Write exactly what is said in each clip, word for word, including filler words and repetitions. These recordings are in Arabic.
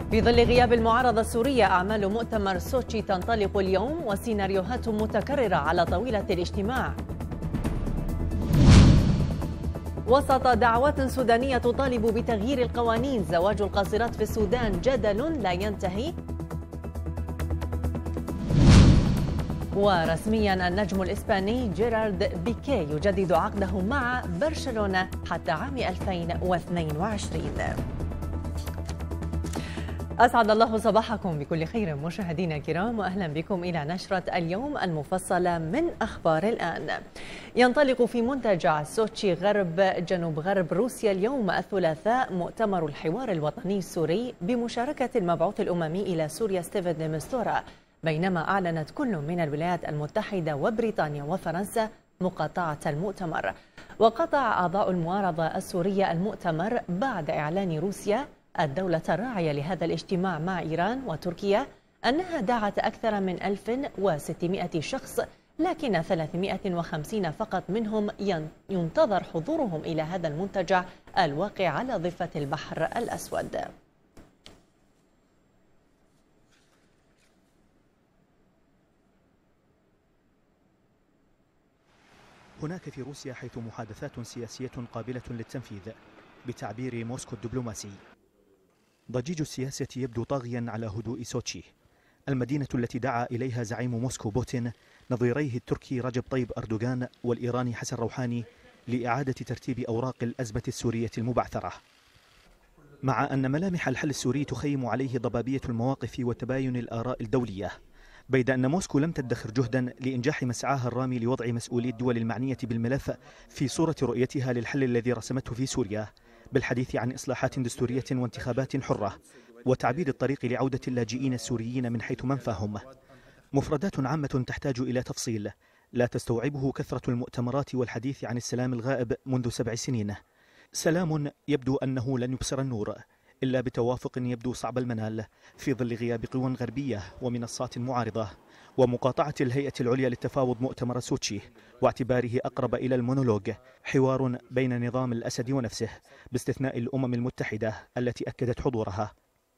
في ظل غياب المعارضة السورية، أعمال مؤتمر سوتشي تنطلق اليوم وسيناريوهات متكررة على طاولة الاجتماع. وسط دعوات سودانية تطالب بتغيير القوانين، زواج القاصرات في السودان جدل لا ينتهي. ورسميا النجم الإسباني جيرارد بيكي يجدد عقده مع برشلونة حتى عام ألفين واثنين وعشرين. أسعد الله صباحكم بكل خير مشاهدينا الكرام، وأهلا بكم إلى نشرة اليوم المفصلة من أخبار الآن. ينطلق في منتجع سوتشي غرب جنوب غرب روسيا اليوم الثلاثاء مؤتمر الحوار الوطني السوري بمشاركة المبعوث الأممي إلى سوريا ستيفن دي مستورا، بينما أعلنت كل من الولايات المتحدة وبريطانيا وفرنسا مقاطعة المؤتمر. وقطع أعضاء المعارضة السورية المؤتمر بعد إعلان روسيا الدولة الراعية لهذا الاجتماع مع إيران وتركيا أنها دعت أكثر من ألف وستمائة شخص، لكن ثلاثمائة وخمسين فقط منهم ينتظر حضورهم إلى هذا المنتجع الواقع على ضفة البحر الأسود. هناك في روسيا حيث محادثات سياسية قابلة للتنفيذ بتعبير موسكو الدبلوماسي. ضجيج السياسة يبدو طاغيا على هدوء سوتشي، المدينة التي دعا إليها زعيم موسكو بوتين نظيريه التركي رجب طيب أردوغان والإيراني حسن روحاني لإعادة ترتيب أوراق الأزمة السورية المبعثرة. مع أن ملامح الحل السوري تخيم عليه ضبابية المواقف وتباين الآراء الدولية، بيد أن موسكو لم تدخر جهدا لإنجاح مسعاها الرامي لوضع مسؤولي الدول المعنية بالملف في صورة رؤيتها للحل الذي رسمته في سوريا، بالحديث عن إصلاحات دستورية وانتخابات حرة وتعبيد الطريق لعودة اللاجئين السوريين من حيث منفاهم. مفردات عامة تحتاج إلى تفصيل لا تستوعبه كثرة المؤتمرات والحديث عن السلام الغائب منذ سبع سنين. سلام يبدو أنه لن يبصر النور إلا بتوافق يبدو صعب المنال في ظل غياب قوى غربية ومنصات معارضة ومقاطعة الهيئة العليا للتفاوض مؤتمر سوتشي، واعتباره أقرب إلى المونولوج، حوار بين نظام الأسد ونفسه باستثناء الأمم المتحدة التي أكدت حضورها.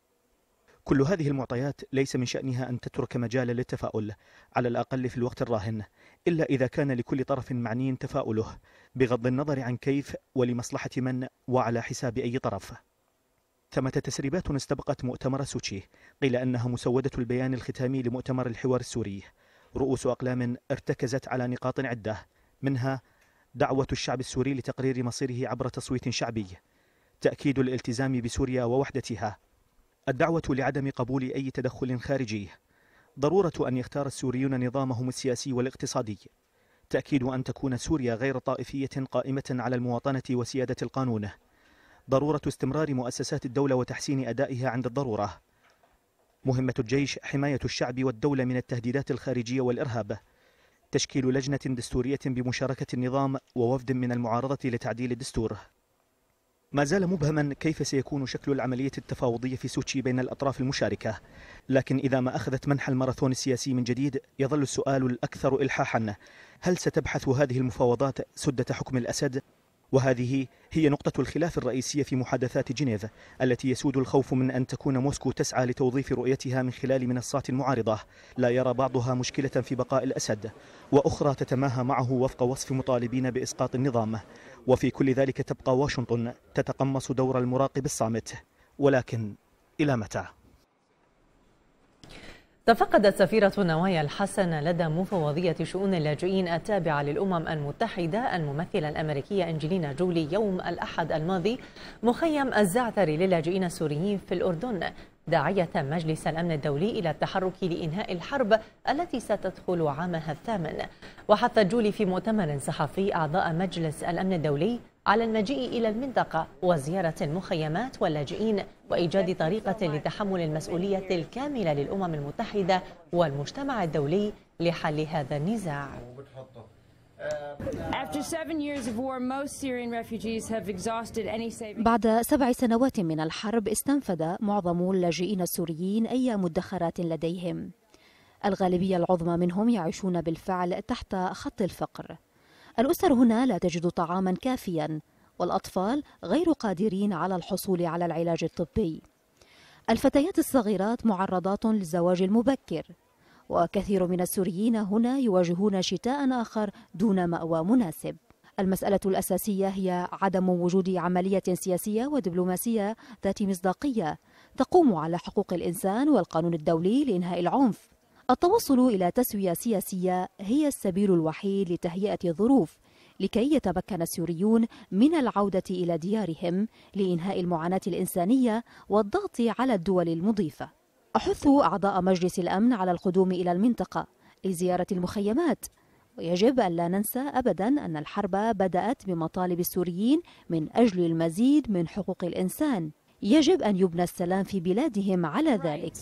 كل هذه المعطيات ليس من شأنها أن تترك مجالا للتفاؤل على الأقل في الوقت الراهن، إلا إذا كان لكل طرف معني تفاؤله بغض النظر عن كيف ولمصلحة من وعلى حساب أي طرف. ثمة تسريبات استبقت مؤتمر سوتشي قيل أنها مسودة البيان الختامي لمؤتمر الحوار السوري، رؤوس أقلام ارتكزت على نقاط عدة، منها دعوة الشعب السوري لتقرير مصيره عبر تصويت شعبي، تأكيد الالتزام بسوريا ووحدتها، الدعوة لعدم قبول أي تدخل خارجي، ضرورة أن يختار السوريون نظامهم السياسي والاقتصادي، تأكيد أن تكون سوريا غير طائفية قائمة على المواطنة وسيادة القانون، ضرورة استمرار مؤسسات الدولة وتحسين أدائها عند الضرورة، مهمة الجيش حماية الشعب والدولة من التهديدات الخارجية والإرهاب، تشكيل لجنة دستورية بمشاركة النظام ووفد من المعارضة لتعديل الدستور. ما زال مبهما كيف سيكون شكل العملية التفاوضية في سوتشي بين الأطراف المشاركة، لكن إذا ما أخذت منحى الماراثون السياسي من جديد يظل السؤال الأكثر إلحاحا: هل ستبحث هذه المفاوضات سدة حكم الأسد؟ وهذه هي نقطة الخلاف الرئيسية في محادثات جنيف التي يسود الخوف من أن تكون موسكو تسعى لتوظيف رؤيتها من خلال منصات معارضة لا يرى بعضها مشكلة في بقاء الأسد، وأخرى تتماهى معه وفق وصف مطالبين بإسقاط النظام، وفي كل ذلك تبقى واشنطن تتقمص دور المراقب الصامت. ولكن إلى متى؟ تفقدت سفيرة نوايا الحسن لدى مفوضية شؤون اللاجئين التابعة للأمم المتحدة الممثلة الأمريكية أنجلينا جولي يوم الأحد الماضي مخيم الزعتر للاجئين السوريين في الأردن، داعية مجلس الأمن الدولي إلى التحرك لإنهاء الحرب التي ستدخل عامها الثامن. وحثت جولي في مؤتمر صحفي أعضاء مجلس الأمن الدولي على المجيء إلى المنطقة وزيارة المخيمات واللاجئين وإيجاد طريقة لتحمل المسؤولية الكاملة للأمم المتحدة والمجتمع الدولي لحل هذا النزاع. بعد سبع سنوات من الحرب استنفذ معظم اللاجئين السوريين أي مدخرات لديهم. الغالبية العظمى منهم يعيشون بالفعل تحت خط الفقر. الأسر هنا لا تجد طعاما كافيا، والأطفال غير قادرين على الحصول على العلاج الطبي. الفتيات الصغيرات معرضات للزواج المبكر، وكثير من السوريين هنا يواجهون شتاء آخر دون مأوى مناسب. المسألة الأساسية هي عدم وجود عملية سياسية ودبلوماسية ذات مصداقية تقوم على حقوق الإنسان والقانون الدولي لإنهاء العنف. التوصل إلى تسوية سياسية هي السبيل الوحيد لتهيئة الظروف لكي يتمكن السوريون من العودة إلى ديارهم لإنهاء المعاناة الإنسانية والضغط على الدول المضيفة. أحث أعضاء مجلس الأمن على القدوم إلى المنطقة لزيارة المخيمات، ويجب أن لا ننسى أبدا أن الحرب بدأت بمطالب السوريين من أجل المزيد من حقوق الإنسان. يجب أن يبنى السلام في بلادهم على ذلك.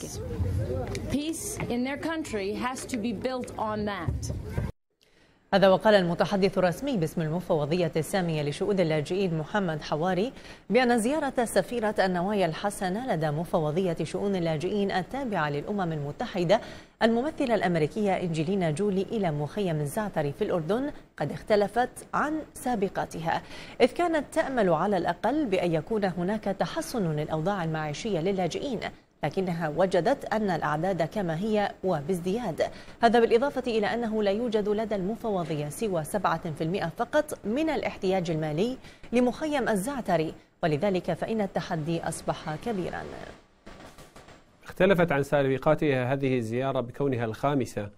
هذا وقال المتحدث الرسمي باسم المفوضية السامية لشؤون اللاجئين محمد حواري بأن زيارة سفيرة النوايا الحسنة لدى مفوضية شؤون اللاجئين التابعة للأمم المتحدة الممثلة الأمريكية إنجلينا جولي إلى مخيم الزعتر في الأردن قد اختلفت عن سابقتها، إذ كانت تأمل على الأقل بأن يكون هناك تحسن للأوضاع المعيشية للاجئين، لكنها وجدت أن الأعداد كما هي وبازدياد. هذا بالإضافة إلى أنه لا يوجد لدى المفوضية سوى سبعة بالمئة فقط من الاحتياج المالي لمخيم الزعتري، ولذلك فإن التحدي أصبح كبيرا. اختلفت عن سابقاتها هذه الزيارة بكونها الخامسة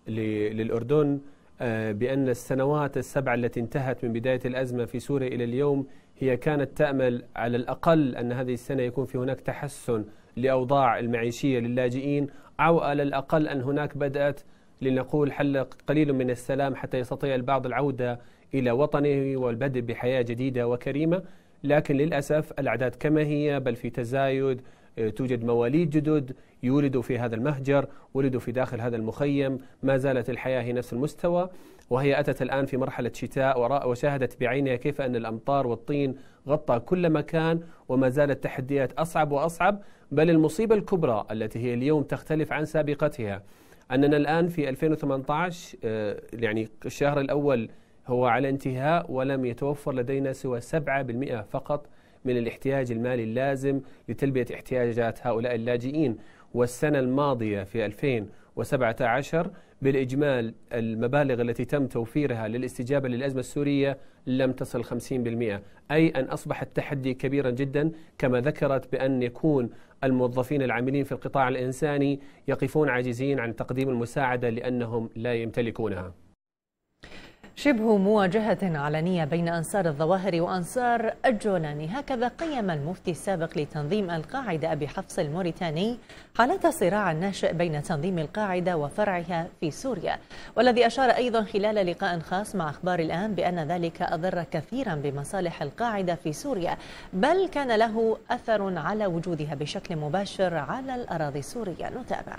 للأردن، بأن السنوات السبع التي انتهت من بداية الأزمة في سوريا إلى اليوم هي كانت تأمل على الأقل أن هذه السنة يكون في هناك تحسن لأوضاع المعيشية للاجئين، أو على الأقل أن هناك بدأت لنقول حل قليل من السلام حتى يستطيع البعض العودة إلى وطنه والبدء بحياة جديدة وكريمة. لكن للأسف الأعداد كما هي، بل في تزايد. توجد مواليد جدد يولدوا في هذا المهجر، ولدوا في داخل هذا المخيم، ما زالت الحياة هي نفس المستوى، وهي أتت الآن في مرحلة شتاء وشاهدت بعينها كيف أن الأمطار والطين غطى كل مكان، وما زالت التحديات أصعب وأصعب. بل المصيبة الكبرى التي هي اليوم تختلف عن سابقتها أننا الآن في ألفين وثمانية عشر يعني الشهر الأول هو على انتهاء، ولم يتوفر لدينا سوى سبعة بالمئة فقط من الاحتياج المالي اللازم لتلبية احتياجات هؤلاء اللاجئين. والسنة الماضية في ألفين وسبعة عشر بالإجمال المبالغ التي تم توفيرها للاستجابة للأزمة السورية لم تصل خمسين بالمئة، أي أن أصبح التحدي كبيرا جدا. كما ذكرت بأن يكون الموظفين العاملين في القطاع الإنساني يقفون عاجزين عن تقديم المساعدة لأنهم لا يمتلكونها. شبه مواجهة علنية بين أنصار الظواهر وأنصار الجولاني، هكذا قيم المفتي السابق لتنظيم القاعدة أبي حفص الموريتاني حالة الصراع الناشئ بين تنظيم القاعدة وفرعها في سوريا، والذي أشار أيضا خلال لقاء خاص مع أخبار الآن بأن ذلك أضر كثيرا بمصالح القاعدة في سوريا، بل كان له أثر على وجودها بشكل مباشر على الأراضي السورية. نتابع.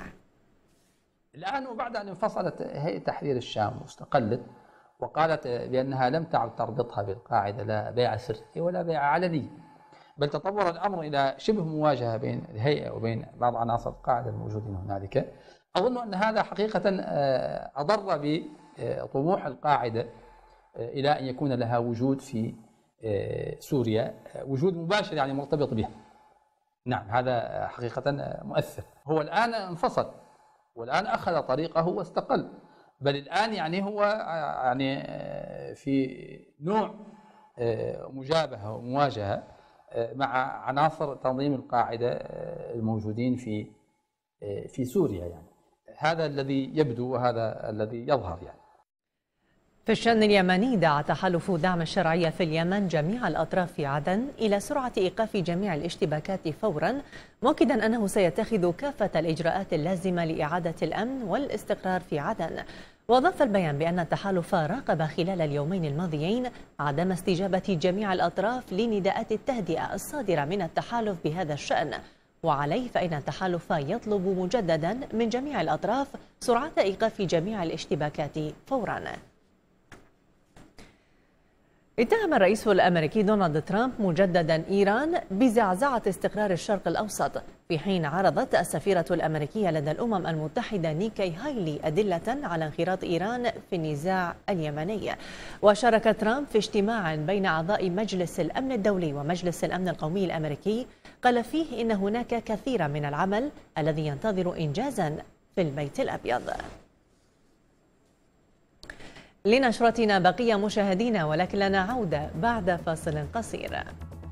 الآن وبعد أن انفصلت هيئة تحرير الشام واستقلت وقالت بأنها لم تعد تربطها بالقاعدة لا بيع سري ولا بيع علني، بل تطور الأمر إلى شبه مواجهة بين الهيئة وبين بعض عناصر القاعدة الموجودين هنالك. أظن أن هذا حقيقة أضر بطموح القاعدة إلى أن يكون لها وجود في سوريا، وجود مباشر يعني مرتبط بها. نعم، هذا حقيقة مؤثر. هو الآن انفصل والآن أخذ طريقه واستقل، بل الآن يعني هو يعني في نوع مجابهة ومواجهة مع عناصر تنظيم القاعدة الموجودين في في سوريا. يعني هذا الذي يبدو وهذا الذي يظهر. يعني في الشأن اليمني، دعا تحالف دعم الشرعية في اليمن جميع الأطراف في عدن إلى سرعة إيقاف جميع الاشتباكات فورا، مؤكدا أنه سيتخذ كافة الإجراءات اللازمة لإعادة الأمن والاستقرار في عدن. وأضاف البيان بأن التحالف راقب خلال اليومين الماضيين عدم استجابة جميع الأطراف لنداءات التهدئة الصادرة من التحالف بهذا الشأن، وعليه فإن التحالف يطلب مجددا من جميع الأطراف سرعة إيقاف جميع الاشتباكات فورا. اتهم الرئيس الأمريكي دونالد ترامب مجددا إيران بزعزعة استقرار الشرق الأوسط، في حين عرضت السفيرة الأمريكية لدى الأمم المتحدة نيكي هايلي أدلة على انخراط إيران في النزاع اليمني. وشارك ترامب في اجتماع بين أعضاء مجلس الأمن الدولي ومجلس الأمن القومي الأمريكي قال فيه إن هناك كثير من العمل الذي ينتظر إنجازا في البيت الأبيض. لنشرتنا بقية مشاهدينا، ولكن لنا عودة بعد فاصل قصير.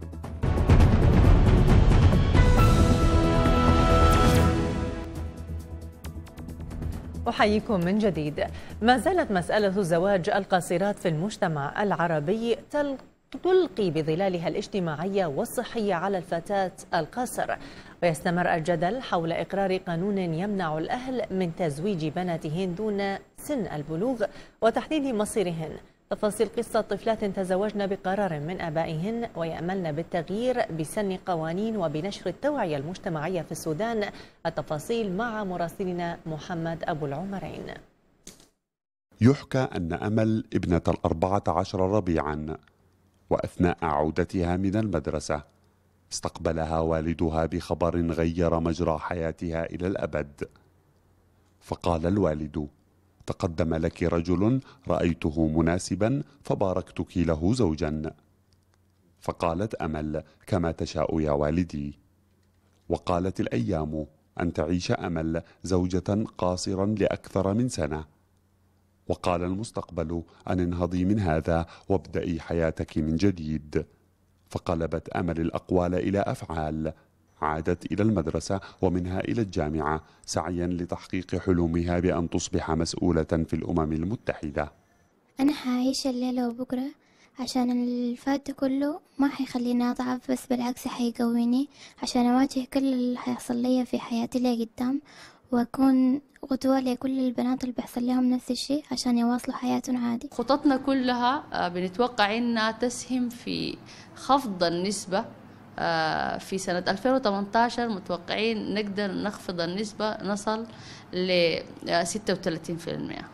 أحييكم من جديد. ما زالت مسألة زواج القاصرات في المجتمع العربي تلقي بظلالها الاجتماعية والصحية على الفتاة القاصر، ويستمر الجدل حول إقرار قانون يمنع الأهل من تزويج بناتهن دون سن البلوغ وتحديد مصيرهن. تفاصيل قصة طفلات تزوجن بقرار من آبائهن ويأملن بالتغيير بسن قوانين وبنشر التوعية المجتمعية في السودان. التفاصيل مع مراسلنا محمد أبو العمرين. يحكى أن أمل ابنة الأربعة عشر ربيعا، وأثناء عودتها من المدرسة استقبلها والدها بخبر غير مجرى حياتها إلى الأبد. فقال الوالد: تقدم لك رجل رأيته مناسبا فباركتك له زوجا. فقالت أمل: كما تشاء يا والدي. وقالت الأيام أن تعيش أمل زوجة قاصرا لأكثر من سنة. وقال المستقبل أن انهضي من هذا وابدأي حياتك من جديد. فقلبت أمل الأقوال إلى أفعال، عادت إلى المدرسة ومنها إلى الجامعة سعيا لتحقيق حلمها بأن تصبح مسؤولة في الأمم المتحدة. أنا حعيش الليلة وبكرة عشان الفات كله ما حيخليني أضعف، بس بالعكس حيقويني عشان أواجه كل اللي حيحصل لي في حياتي اللي قدام، وأكون قدوة لكل البنات اللي بيحصل لهم نفس الشيء عشان يواصلوا حياتهم عادي. خططنا كلها بنتوقع إنها تسهم في خفض النسبة. في سنة ألفين وثمانية عشر متوقعين نقدر نخفض النسبة نصل ل ستة وثلاثين بالمئة.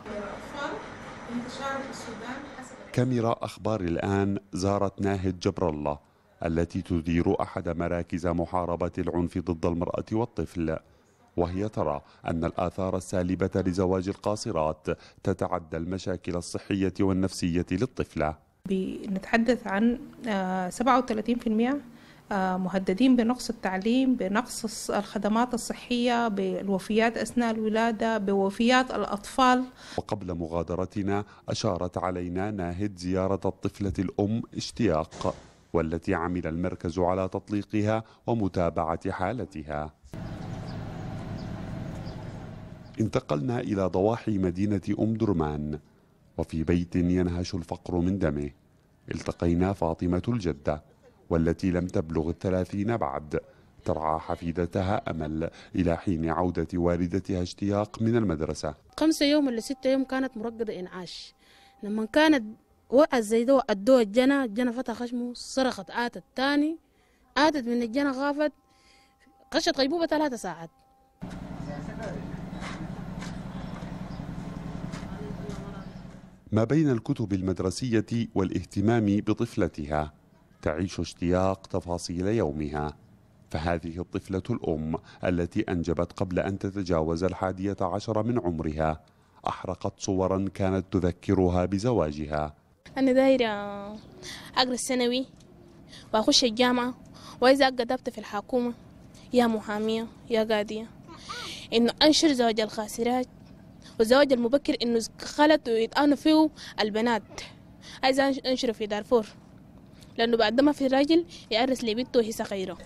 كاميرا أخبار الآن زارت ناهد جبر الله التي تدير أحد مراكز محاربة العنف ضد المرأة والطفل، وهي ترى أن الآثار السالبة لزواج القاصرات تتعدى المشاكل الصحية والنفسية للطفلة. بنتحدث عن سبعة وثلاثين بالمئة مهددين بنقص التعليم، بنقص الخدمات الصحية، بالوفيات أثناء الولادة، بوفيات الأطفال. وقبل مغادرتنا أشارت علينا ناهد زيارة الطفلة الأم اشتياق، والتي عمل المركز على تطليقها ومتابعة حالتها. انتقلنا إلى ضواحي مدينة أم درمان، وفي بيت ينهش الفقر من دمه التقينا فاطمة الجدة، والتي لم تبلغ الثلاثين بعد، ترعى حفيدتها أمل إلى حين عودة والدتها اشتياق من المدرسة. خمسة يوم ولا ستة يوم كانت مرقدة إنعاش. لما كانت وقت زي ده أدوها الجنة، الجنة فتح خشمه، صرخت، آتت تاني، آتت من الجنة، غافت، قشت غيبوبة ثلاثة ساعات. ما بين الكتب المدرسية والاهتمام بطفلتها تعيش اشتياق تفاصيل يومها. فهذه الطفلة الأم التي أنجبت قبل أن تتجاوز الحادية عشر من عمرها أحرقت صورا كانت تذكرها بزواجها. أنا دايرة أقرأ الثانوي وأخش الجامعة، وإذا كتبت في الحكومة يا محامية يا قاضية إنه أنشر زواج الخاسرات والزواج المبكر، إنه خلت ويتآنوا فيه البنات. عايزة أنشره في دارفور لأنه بعد ما في راجل يعرس لبنته وهي صغيرة.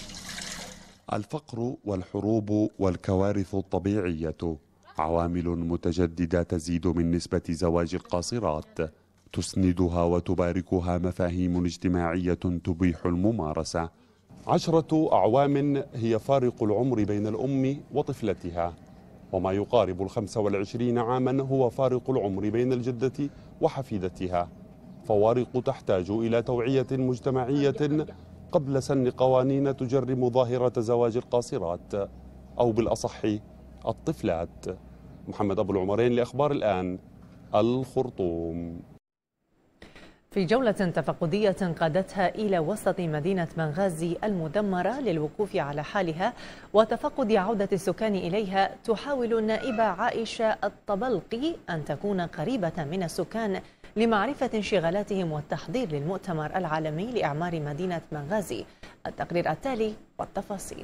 الفقر والحروب والكوارث الطبيعية عوامل متجددة تزيد من نسبة زواج القاصرات، تسندها وتباركها مفاهيم اجتماعية تبيح الممارسة. عشرة أعوام هي فارق العمر بين الأم وطفلتها، وما يقارب الخمسة والعشرين عاما هو فارق العمر بين الجدة وحفيدتها. فوارق تحتاج إلى توعية مجتمعية قبل سن قوانين تجرم ظاهرة زواج القاصرات، أو بالأصح الطفلات. محمد أبو العمرين لأخبار الآن، الخرطوم. في جولة تفقدية قادتها إلى وسط مدينة بنغازي المدمرة للوقوف على حالها وتفقد عودة السكان إليها، تحاول النائبة عائشة الطبلقي أن تكون قريبة من السكان لمعرفة انشغالاتهم والتحضير للمؤتمر العالمي لإعمار مدينة بنغازي. التقرير التالي والتفاصيل.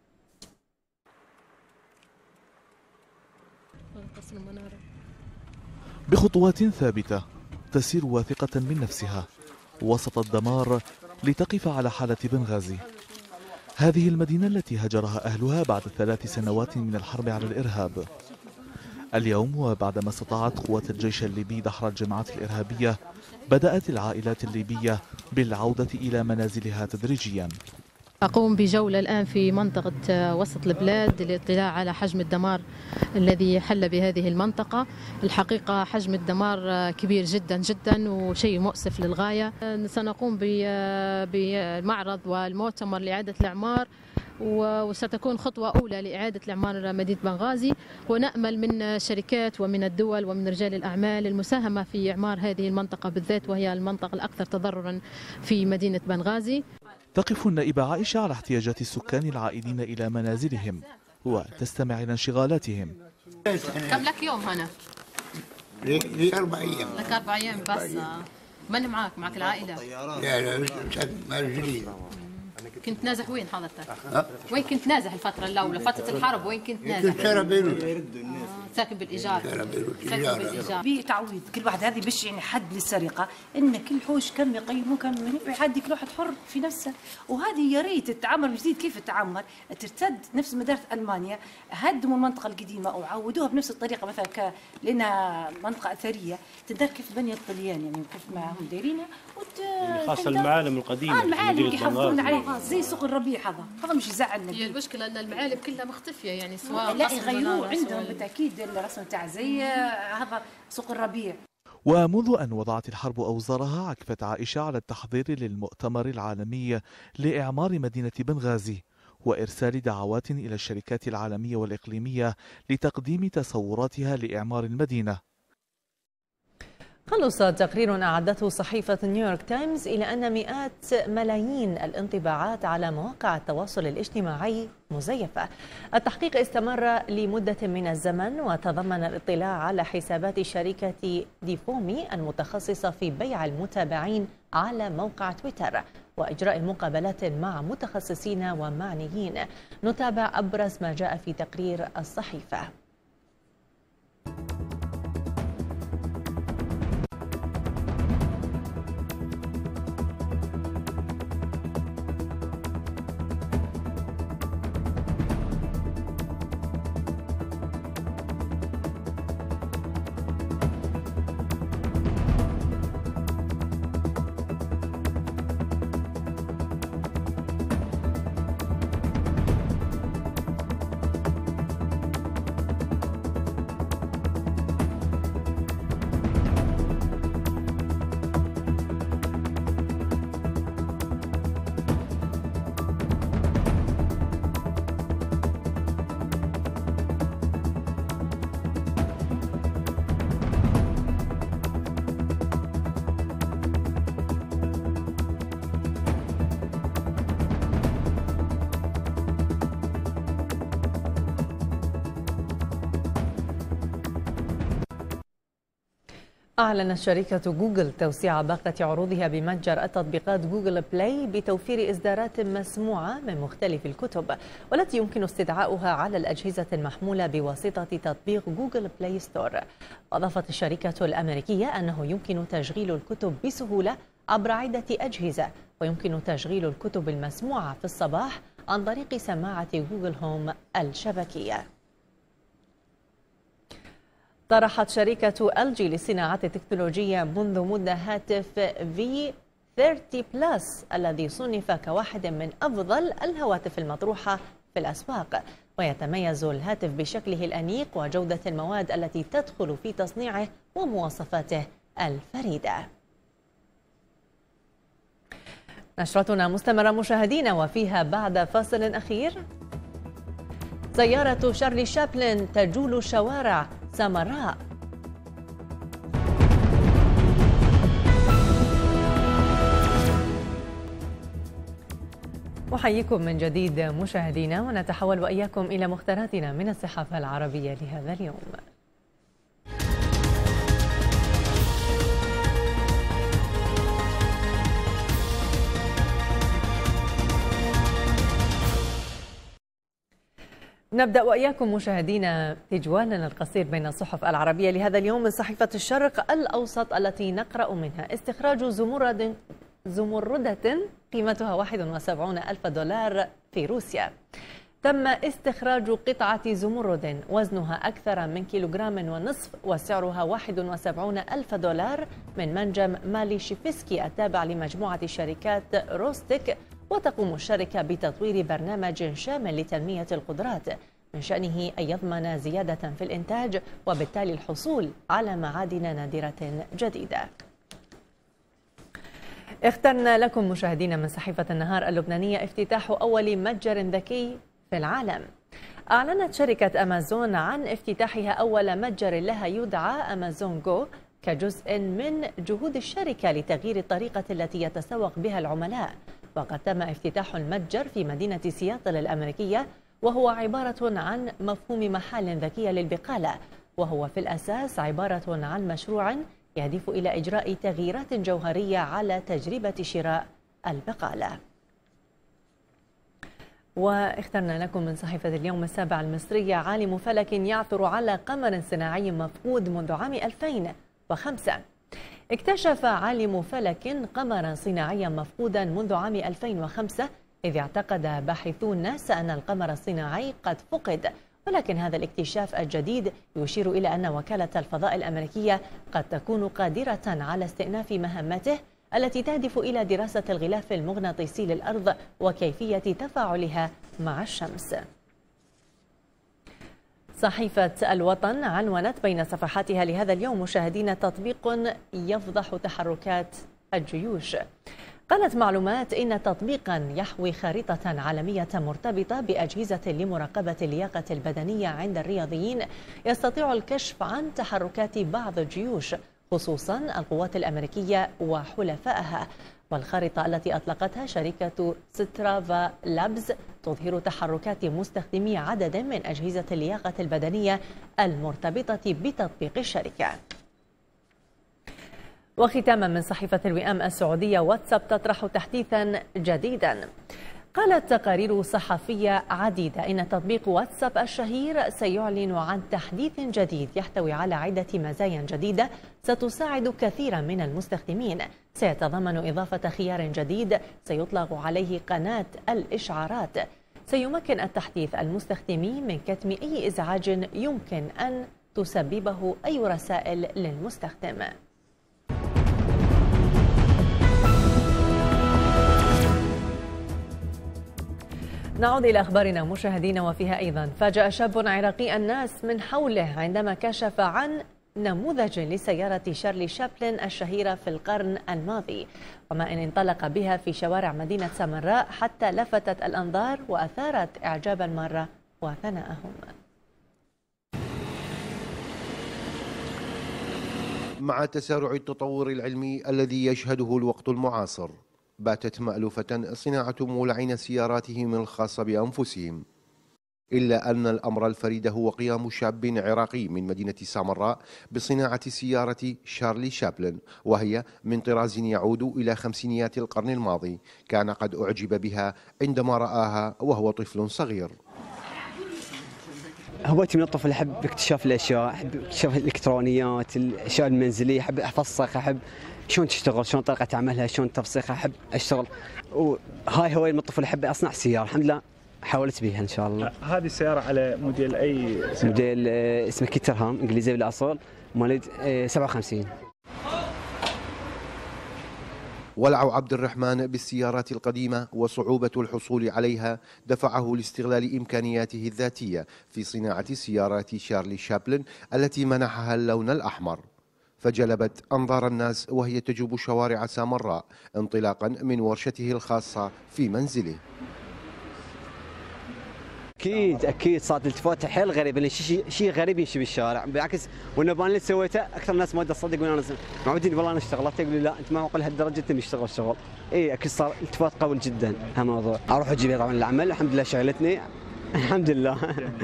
بخطوات ثابتة تسير واثقة من نفسها وسط الدمار لتقف على حالة بنغازي، هذه المدينة التي هجرها أهلها بعد ثلاث سنوات من الحرب على الإرهاب. اليوم وبعدما استطاعت قوات الجيش الليبي دحر الجماعات الإرهابية، بدأت العائلات الليبية بالعودة إلى منازلها تدريجيا. أقوم بجولة الآن في منطقة وسط البلاد للاطلاع على حجم الدمار الذي حل بهذه المنطقة. الحقيقة حجم الدمار كبير جدا جدا وشيء مؤسف للغاية. سنقوم بالمعرض والمؤتمر لإعادة الإعمار، وستكون خطوة أولى لإعادة الإعمار مدينة بنغازي، ونأمل من شركات ومن الدول ومن رجال الأعمال المساهمة في إعمار هذه المنطقة بالذات، وهي المنطقة الأكثر تضررا في مدينة بنغازي. تقف النائبة عائشة على احتياجات السكان العائدين إلى منازلهم وتستمع إلى انشغالاتهم. كم لك يوم هنا؟ لي أربع أيام. لك أربع أيام بس. من معك؟ معك العائلة؟ لا لا مع الجليل. كنت نازح وين حضرتك؟ وين كنت نازح الفترة الأولى؟ فترة الحرب وين كنت نازح؟ كنت شارع بيروت. ساكن بالإيجار. ساكن بالإيجار. بتعويض كل واحد، هذه مش يعني حد للسرقة، إن كل حوش كم يقيموا كم في حد كل واحد حر في نفسه، وهذه يا ريت تتعمر جديد. كيف تتعمر؟ ترتد نفس مدارس ألمانيا، هدموا المنطقة القديمة وعودوها بنفس الطريقة، مثلا ك لأنها منطقة أثرية، تدار كيف بني الطليان يعني كيف ما هم دايرينها وت... يعني خاصة المعالم القديمة. آه المعالم اللي يحافظون عليها زي سوق الربيع، هذا هذا مش يزعلنا. هي المشكلة أن المعالم كلها مختفية يعني، سواء لا يغيروه عندهم بالتأكيد الرسم تاع زي هذا سوق الربيع. ومنذ أن وضعت الحرب أوزارها، عكفت عائشة على التحضير للمؤتمر العالمي لإعمار مدينة بنغازي وإرسال دعوات إلى الشركات العالمية والإقليمية لتقديم تصوراتها لإعمار المدينة. خلص تقرير أعدته صحيفة نيويورك تايمز إلى أن مئات ملايين الانطباعات على مواقع التواصل الاجتماعي مزيفة. التحقيق استمر لمدة من الزمن وتضمن الاطلاع على حسابات شركة ديفومي المتخصصة في بيع المتابعين على موقع تويتر وإجراء مقابلات مع متخصصين ومعنيين. نتابع أبرز ما جاء في تقرير الصحيفة. أعلنت شركة جوجل توسيع باقة عروضها بمتجر التطبيقات جوجل بلاي بتوفير إصدارات مسموعة من مختلف الكتب والتي يمكن استدعاؤها على الأجهزة المحمولة بواسطة تطبيق جوجل بلاي ستور. أضافت الشركة الأمريكية أنه يمكن تشغيل الكتب بسهولة عبر عدة أجهزة، ويمكن تشغيل الكتب المسموعة في الصباح عن طريق سماعة جوجل هوم الشبكية. طرحت شركة إل جي للصناعات التكنولوجية منذ مدة هاتف في ثلاثين بلس الذي صنف كواحد من أفضل الهواتف المطروحة في الأسواق، ويتميز الهاتف بشكله الأنيق وجودة المواد التي تدخل في تصنيعه ومواصفاته الفريدة. نشرتنا مستمرة مشاهدينا، وفيها بعد فاصل أخير سيارة شارلي شابلن تجول شوارع سامراء. أحييكم من جديد مشاهدينا، ونتحول وإياكم إلى مختاراتنا من الصحافة العربية لهذا اليوم. نبدأ وإياكم مشاهدينا تجوالنا القصير بين الصحف العربية لهذا اليوم من صحيفة الشرق الأوسط التي نقرأ منها: استخراج زمرد زمردة قيمتها واحد وسبعين ألف دولار في روسيا. تم استخراج قطعة زمرد وزنها أكثر من كيلوغرام ونصف وسعرها واحد وسبعين ألف دولار من منجم مالي شيفسكي التابع لمجموعة شركات روستيك. وتقوم الشركة بتطوير برنامج شامل لتنمية القدرات من شأنه أن يضمن زيادة في الإنتاج وبالتالي الحصول على معادن نادرة جديدة. اخترنا لكم مشاهدينا من صحيفة النهار اللبنانية افتتاح أول متجر ذكي في العالم. أعلنت شركة أمازون عن افتتاحها أول متجر لها يدعى أمازون جو كجزء من جهود الشركة لتغيير الطريقة التي يتسوق بها العملاء. وقد تم افتتاح المتجر في مدينة سياتل الأمريكية، وهو عبارة عن مفهوم محل ذكي للبقالة، وهو في الأساس عبارة عن مشروع يهدف إلى إجراء تغييرات جوهرية على تجربة شراء البقالة. واخترنا لكم من صحيفة اليوم السابع المصرية: عالم فلك يعثر على قمر صناعي مفقود منذ عام ألفين وخمسة. اكتشف عالم فلك قمرا صناعيا مفقودا منذ عام ألفين وخمسة، إذ اعتقد باحثون ناسا أن القمر الصناعي قد فقد، ولكن هذا الاكتشاف الجديد يشير إلى أن وكالة الفضاء الأمريكية قد تكون قادرة على استئناف مهمته التي تهدف إلى دراسة الغلاف المغناطيسي للأرض وكيفية تفاعلها مع الشمس. صحيفة الوطن عنونت بين صفحاتها لهذا اليوم مشاهدين: تطبيق يفضح تحركات الجيوش. قالت معلومات إن تطبيقا يحوي خريطة عالمية مرتبطة بأجهزة لمراقبة اللياقة البدنية عند الرياضيين يستطيع الكشف عن تحركات بعض الجيوش، خصوصا القوات الأمريكية وحلفائها. والخارطة التي أطلقتها شركة سترافا لابز تظهر تحركات مستخدمي عدد من أجهزة اللياقة البدنية المرتبطة بتطبيق الشركة. وختاما من صحيفة الوئام السعودية: واتساب تطرح تحديثا جديدا. قالت تقارير صحفية عديدة إن تطبيق واتساب الشهير سيعلن عن تحديث جديد يحتوي على عدة مزايا جديدة ستساعد كثيرا من المستخدمين. سيتضمن إضافة خيار جديد سيطلق عليه قناة الإشعارات. سيمكن التحديث المستخدمين من كتم أي إزعاج يمكن أن تسببه أي رسائل للمستخدم. نعود إلى أخبارنا مشاهدينا، وفيها أيضا: فاجأ شاب عراقي الناس من حوله عندما كشف عن نموذج لسيارة شارلي شابلن الشهيرة في القرن الماضي، وما إن انطلق بها في شوارع مدينة سامراء حتى لفتت الأنظار وأثارت إعجاب المارة وثناءهم. مع تسارع التطور العلمي الذي يشهده الوقت المعاصر، باتت مألوفة صناعة مولعين سياراتهم الخاصة بأنفسهم، إلا أن الأمر الفريد هو قيام شاب عراقي من مدينة سامراء بصناعة سيارة شارلي شابلن، وهي من طراز يعود إلى خمسينيات القرن الماضي. كان قد أعجب بها عندما رآها وهو طفل صغير. هوايتي من الطفل أحب اكتشاف الأشياء، أحب اكتشاف الإلكترونيات، الأشياء المنزلية، أحب أفسخ، أحب شلون تشتغل، شلون طريقة عملها، شلون تفسيخها، أحب أشتغل. وهاي هواية من الطفل، أحب أصنع سيارة. الحمد لله حاولت بها إن شاء الله. هذه السيارة على موديل أي سيارة؟ موديل اسمه كيترهام، إنجليزي بالأصل، مواليد سبعة وخمسين. ولع عبد الرحمن بالسيارات القديمة وصعوبة الحصول عليها دفعه لاستغلال إمكانياته الذاتية في صناعة سيارات شارلي شابلن التي منحها اللون الأحمر، فجلبت أنظار الناس وهي تجوب شوارع سامراء انطلاقا من ورشته الخاصة في منزله. اكيد اكيد صارت التفات حيل غريبه، لان شيء شيء غريب يمشي بالشارع، بالعكس والنبان اللي سويته اكثر ناس ما تصدق، يقولون انا معودين والله انا اشتغلت، يقول لي لا انت ما معقول لهالدرجه انت تشتغل شغل. اي اكيد صار التفات قوي جدا هالموضوع. اروح اجيب طبعا العمل الحمد لله شغلتني الحمد لله.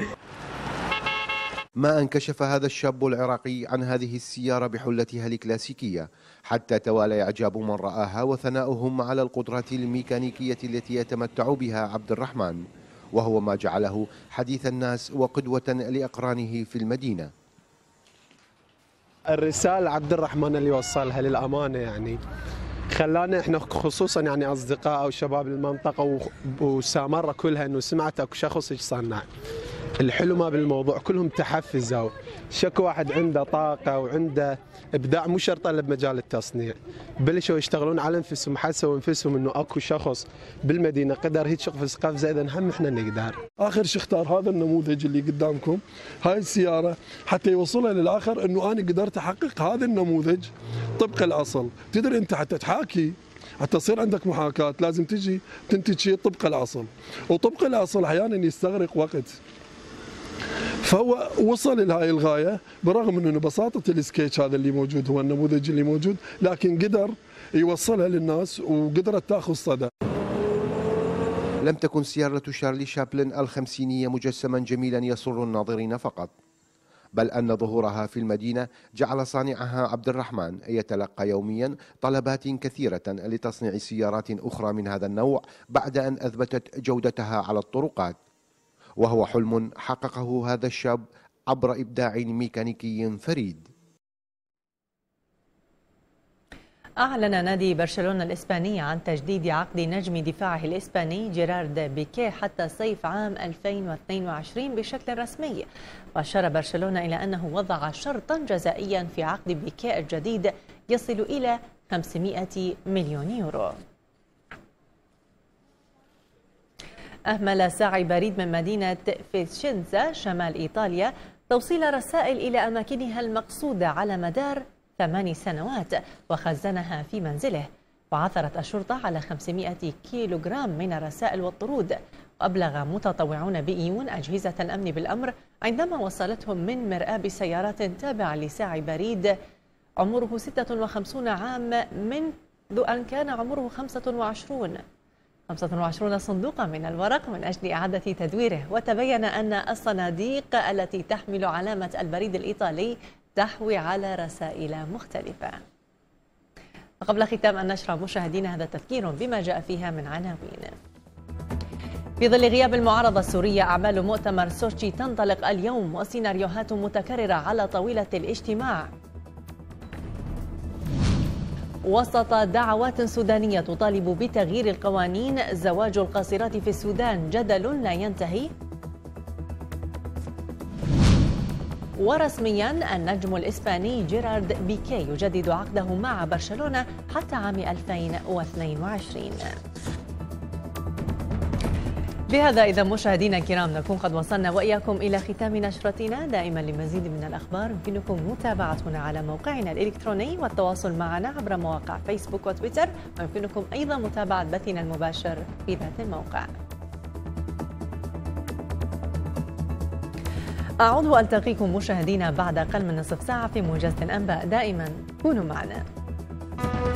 ما انكشف هذا الشاب العراقي عن هذه السيارة بحلتها الكلاسيكية حتى توالى إعجاب من رآها وثناؤهم على القدرات الميكانيكية التي يتمتع بها عبد الرحمن، وهو ما جعله حديث الناس وقدوة لأقرانه في المدينة. الرسالة عبد الرحمن اللي وصلها للأمانة يعني خلانا احنا خصوصا يعني أصدقاء أو شباب المنطقة وسامرة كلها إنه سمعت اكو شخص يصنع. الحلو ما بالموضوع كلهم تحفزوا، شكو واحد عنده طاقة وعنده إبداع مو شرط إلا بمجال التصنيع، بلشوا يشتغلون على أنفسهم، حسوا أنفسهم إنه أكو شخص بالمدينة قدر هيك قفز قفزة، إذا هم إحنا نقدر. آخر شيء اختار هذا النموذج اللي قدامكم، هاي السيارة حتى يوصلها للآخر إنه أنا قدرت أحقق هذا النموذج طبق الأصل. تدري أنت حتى تحاكي حتى تصير عندك محاكاة لازم تجي تنتج شيء طبق الأصل، وطبق الأصل أحيانا يستغرق وقت. فهو وصل لهاي الغاية برغم انه بساطة السكيتش هذا اللي موجود هو النموذج اللي موجود، لكن قدر يوصلها للناس وقدرت تاخذ صدى. لم تكن سيارة شارلي شابلن الخمسينية مجسما جميلا يسر الناظرين فقط، بل أن ظهورها في المدينة جعل صانعها عبد الرحمن يتلقى يوميا طلبات كثيرة لتصنيع سيارات أخرى من هذا النوع بعد أن أثبتت جودتها على الطرقات، وهو حلم حققه هذا الشاب عبر إبداع ميكانيكي فريد. أعلن نادي برشلونة الإسباني عن تجديد عقد نجم دفاعه الإسباني جيرارد بيكيه حتى صيف عام ألفين واثنين وعشرين بشكل رسمي، وأشار برشلونة إلى أنه وضع شرطا جزائيا في عقد بيكيه الجديد يصل إلى خمسمائة مليون يورو. أهمل ساعي بريد من مدينة فيتشينزا شمال إيطاليا توصيل رسائل إلى أماكنها المقصودة على مدار ثمان سنوات وخزنها في منزله، وعثرت الشرطة على خمسمائة كيلوغرام من الرسائل والطرود، وأبلغ متطوعون بإيون أجهزة الأمن بالأمر عندما وصلتهم من مرآب بسيارات تابعة لساعي بريد عمره ستة وخمسين عام منذ أن كان عمره خمسة وعشرين خمسة وعشرين صندوقا من الورق من أجل إعادة تدويره. وتبين أن الصناديق التي تحمل علامة البريد الإيطالي تحوي على رسائل مختلفة. وقبل ختام النشرة مشاهدينا هذا تذكير بما جاء فيها من عناوين. في ظل غياب المعارضة السورية أعمال مؤتمر سوتشي تنطلق اليوم وسيناريوهات متكررة على طاولة الاجتماع. وسط دعوات سودانية تطالب بتغيير القوانين، زواج القاصرات في السودان جدل لا ينتهي. ورسميا النجم الإسباني جيرارد بيكيه يجدد عقده مع برشلونة حتى عام ألفين واثنين وعشرين. بهذا إذا مشاهدينا الكرام نكون قد وصلنا وإياكم إلى ختام نشرتنا. دائما لمزيد من الأخبار يمكنكم متابعتنا على موقعنا الإلكتروني والتواصل معنا عبر مواقع فيسبوك وتويتر، ويمكنكم أيضا متابعة بثنا المباشر في ذات الموقع. أعود وألتقيكم مشاهدينا بعد أقل من نصف ساعة في موجز الأنباء. دائما كونوا معنا.